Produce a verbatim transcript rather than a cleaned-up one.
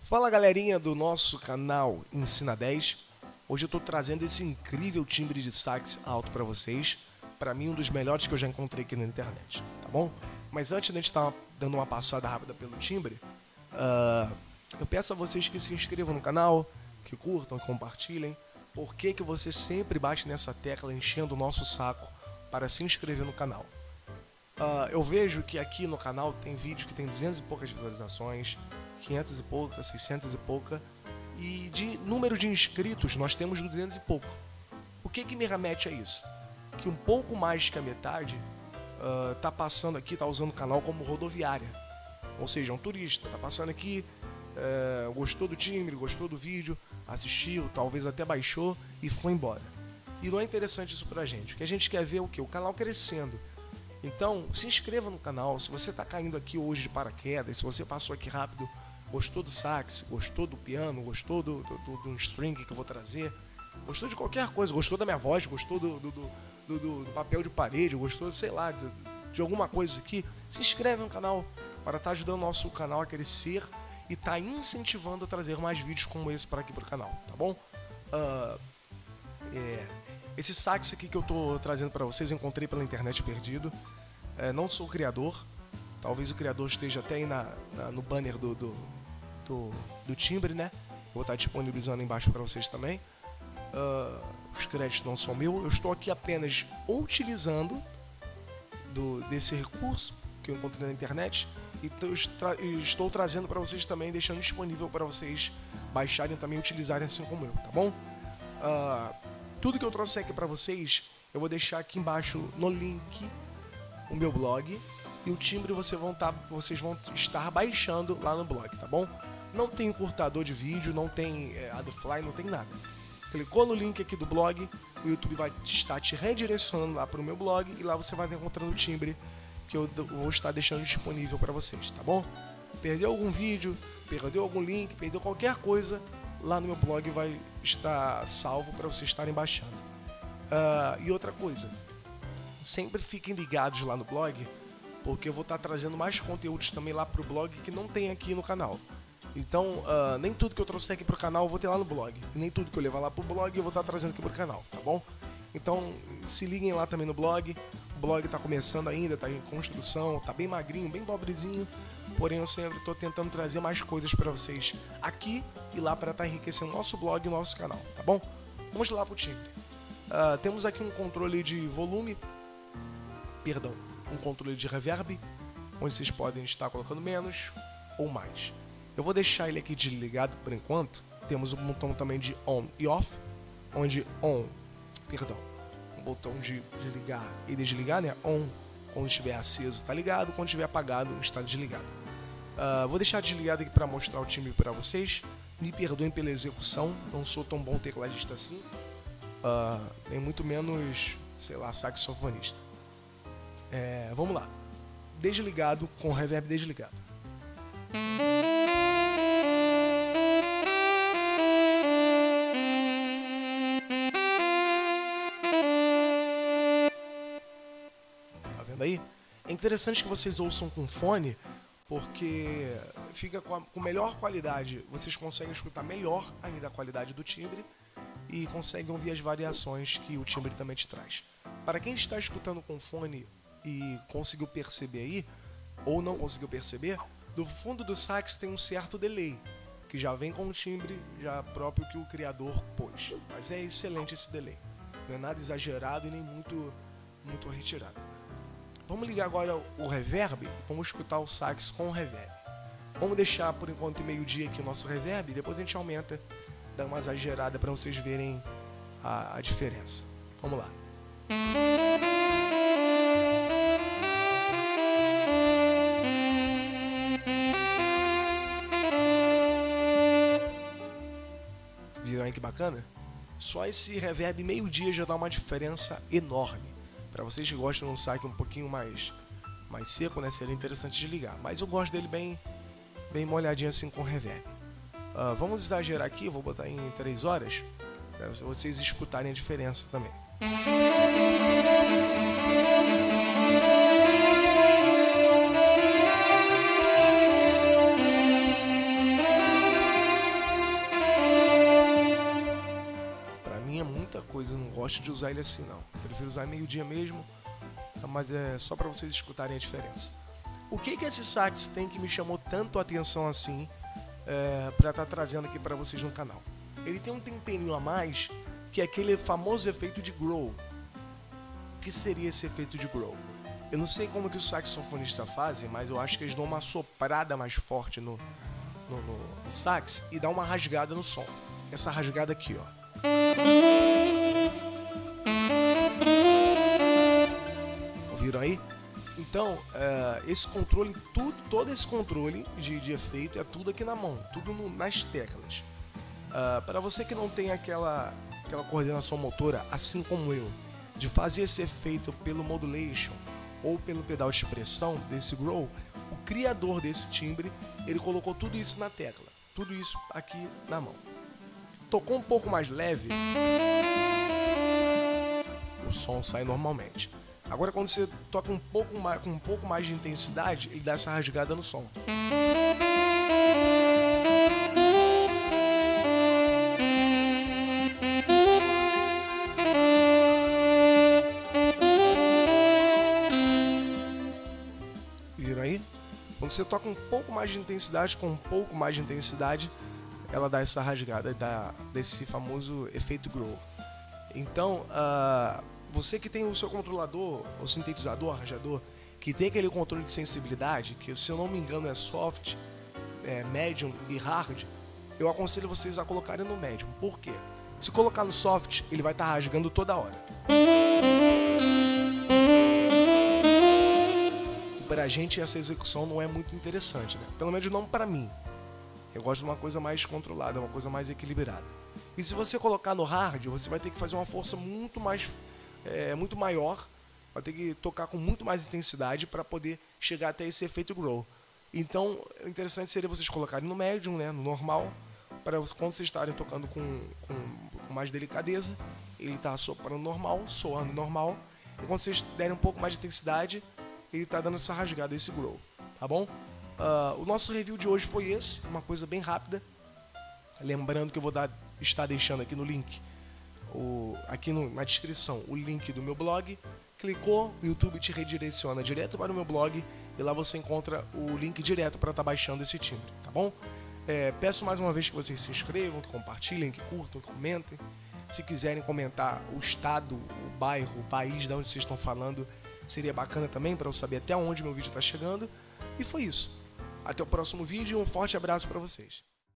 Fala galerinha do nosso canal Ensina dez. Hoje eu estou trazendo esse incrível timbre de sax alto para vocês. Para mim um dos melhores que eu já encontrei aqui na internet, tá bom? Mas antes de a gente estar dando uma passada rápida pelo timbre, uh, eu peço a vocês que se inscrevam no canal, que curtam, que compartilhem. Por que que você sempre bate nessa tecla enchendo o nosso saco para se inscrever no canal? Uh, eu vejo que aqui no canal tem vídeos que tem duzentas e poucas visualizações, quinhentas e poucas, seiscentas e pouca, e de número de inscritos nós temos duzentos e pouco. O que que me remete a isso? Que um pouco mais que a metade uh, tá passando aqui, tá usando o canal como rodoviária. Ou seja, um turista, tá passando aqui, uh, gostou do timbre, gostou do vídeo, assistiu, talvez até baixou e foi embora. E não é interessante isso pra gente. O que a gente quer ver é o quê? O canal crescendo. Então, se inscreva no canal. Se você está caindo aqui hoje de paraquedas, se você passou aqui rápido, gostou do sax, gostou do piano, gostou do, do, do, do string que eu vou trazer, gostou de qualquer coisa, gostou da minha voz, gostou do, do, do, do, do papel de parede, gostou, sei lá, de, de alguma coisa aqui, se inscreve no canal para estar tá ajudando o nosso canal a crescer e estar tá incentivando a trazer mais vídeos como esse para aqui para o canal, tá bom? Uh, é... Esse sax aqui que eu tô trazendo para vocês eu encontrei pela internet perdido. É, não sou o criador. Talvez o criador esteja até aí na, na, no banner do, do, do, do timbre, né? Vou estar disponibilizando embaixo para vocês também. Uh, os créditos não são meus. Eu estou aqui apenas utilizando do, desse recurso que eu encontrei na internet. E tra estou trazendo para vocês também, deixando disponível para vocês baixarem também e utilizarem assim como eu, tá bom? Uh, Tudo que eu trouxe aqui para vocês, eu vou deixar aqui embaixo no link o meu blog e o timbre vocês vão, tá, vocês vão estar baixando lá no blog, tá bom? Não tem encurtador de vídeo, não tem é, Adfly, não tem nada. Clicou no link aqui do blog, o YouTube vai estar te redirecionando lá para o meu blog e lá você vai estar encontrando o timbre que eu vou estar deixando disponível para vocês, tá bom? Perdeu algum vídeo, perdeu algum link, perdeu qualquer coisa, lá no meu blog vai estar salvo para vocês estarem baixando. Uh, e outra coisa, sempre fiquem ligados lá no blog, porque eu vou estar trazendo mais conteúdos também lá pro blog que não tem aqui no canal. Então, uh, nem tudo que eu trouxer aqui pro canal eu vou ter lá no blog. E nem tudo que eu levar lá pro blog eu vou estar trazendo aqui pro canal, tá bom? Então, se liguem lá também no blog. O blog está começando ainda, está em construção, está bem magrinho, bem pobrezinho. Porém, eu sempre estou tentando trazer mais coisas para vocês aqui e lá para estar tá enriquecendo o nosso blog e o nosso canal, tá bom? Vamos lá para o timbre. Uh, temos aqui um controle de volume, perdão, um controle de reverb, onde vocês podem estar colocando menos ou mais. Eu vou deixar ele aqui desligado por enquanto. Temos um botão também de on e off, onde on, perdão, um botão de, de ligar e desligar, né? On, quando estiver aceso está ligado, quando estiver apagado está desligado. Uh, vou deixar desligado aqui para mostrar o timbre para vocês. Me perdoem pela execução, não sou tão bom tecladista assim, uh, nem muito menos, sei lá, saxofonista. É, vamos lá. Desligado com reverb desligado. Tá vendo aí? É interessante que vocês ouçam com fone, porque fica com, a, com melhor qualidade, vocês conseguem escutar melhor ainda a qualidade do timbre e conseguem ouvir as variações que o timbre também te traz. Para quem está escutando com fone e conseguiu perceber aí, ou não conseguiu perceber, do fundo do sax tem um certo delay, que já vem com o timbre já próprio que o criador pôs. Mas é excelente esse delay, não é nada exagerado e nem muito, muito retirado. Vamos ligar agora o reverb, vamos escutar o sax com o reverb. Vamos deixar por enquanto meio-dia aqui o nosso reverb, e depois a gente aumenta, dá uma exagerada para vocês verem a, a diferença. Vamos lá. Viram aí que bacana? Só esse reverb meio-dia já dá uma diferença enorme. Para vocês que gostam de um sax um pouquinho mais, mais seco, né, seria interessante desligar. Mas eu gosto dele bem, bem molhadinho assim com reverb. Uh, vamos exagerar aqui, vou botar em três horas, para vocês escutarem a diferença também. gosto de usar ele assim não. Prefiro usar meio-dia mesmo, mas é só para vocês escutarem a diferença. O que que esse sax tem que me chamou tanto a atenção assim, é, para estar tá trazendo aqui para vocês no canal? Ele tem um temperinho a mais, que é aquele famoso efeito de growl. O que seria esse efeito de growl? Eu não sei como que os saxofonistas fazem, mas eu acho que eles dão uma soprada mais forte no, no, no, no sax e dá uma rasgada no som. Essa rasgada aqui, ó. Ouviram aí? Então, é, esse controle, tudo, todo esse controle de, de efeito é tudo aqui na mão, tudo no, nas teclas. Uh, para você que não tem aquela, aquela coordenação motora, assim como eu, de fazer esse efeito pelo modulation ou pelo pedal de expressão desse growl, o criador desse timbre, ele colocou tudo isso na tecla, tudo isso aqui na mão. Tocou um pouco mais leve, o som sai normalmente. Agora quando você toca um pouco mais, com um pouco mais de intensidade, ele dá essa rasgada no som. Viram aí? Quando você toca um pouco mais de intensidade com um pouco mais de intensidade, ela dá essa rasgada, dá desse famoso efeito growl. Então, uh, você que tem o seu controlador, o sintetizador, arranjador, que tem aquele controle de sensibilidade, que se eu não me engano é soft, é, medium e hard, eu aconselho vocês a colocarem no medium. Por quê? Se colocar no soft, ele vai estar tá rasgando toda hora. Pra gente essa execução não é muito interessante, né? Pelo menos não pra mim. Eu gosto de uma coisa mais controlada, uma coisa mais equilibrada. E se você colocar no hard, você vai ter que fazer uma força muito mais, é, muito maior, vai ter que tocar com muito mais intensidade para poder chegar até esse efeito growl. Então, o interessante seria vocês colocarem no medium, né, no normal, para quando vocês estarem tocando com, com, com mais delicadeza, ele está soprando normal, soando normal, e quando vocês derem um pouco mais de intensidade, ele está dando essa rasgada, esse growl, tá bom? Uh, o nosso review de hoje foi esse, uma coisa bem rápida. Lembrando que eu vou dar, estar deixando aqui no link, o, aqui no, na descrição, o link do meu blog. Clicou, o YouTube te redireciona direto para o meu blog e lá você encontra o link direto para estar baixando esse timbre, tá bom? É, peço mais uma vez que vocês se inscrevam, que compartilhem, que curtam, que comentem. Se quiserem comentar o estado, o bairro, o país de onde vocês estão falando, seria bacana também para eu saber até onde meu vídeo está chegando. E foi isso. Até o próximo vídeo e um forte abraço para vocês.